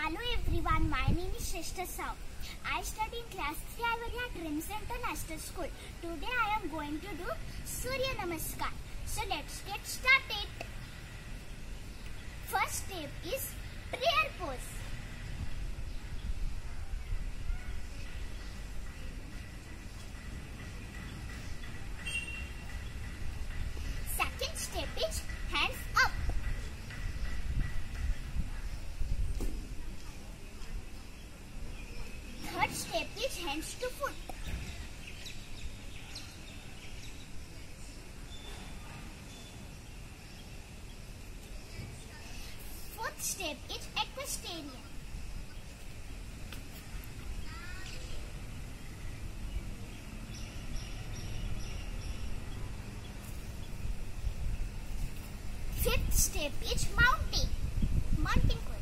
Hello everyone, my name is Shrestha Sahu. I study in class 3 at Dreams International School. Today I am going to do Surya Namaskar. So let's get started. First step is prayer pose. Second step is hands up. Third step is hands to foot. Fourth step is equestrian. Fifth step is mounting pose.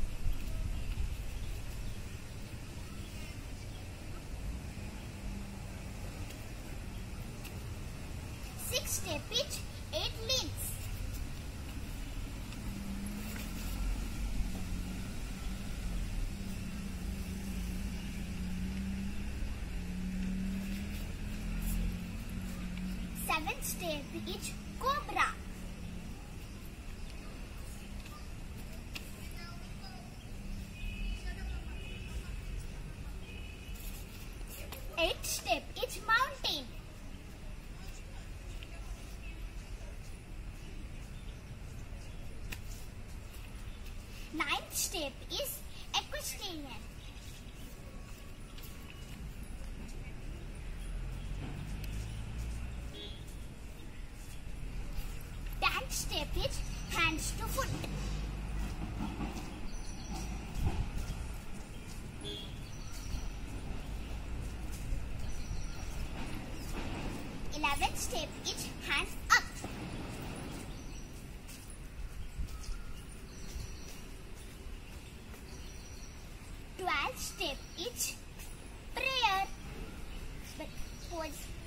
Sixth step is 8 leans. Seventh step is cobra. Eighth step is mountain. Ninth step is equestrian. 10th step is hands to foot. 11th step is hands up. 12th step is prayer pose.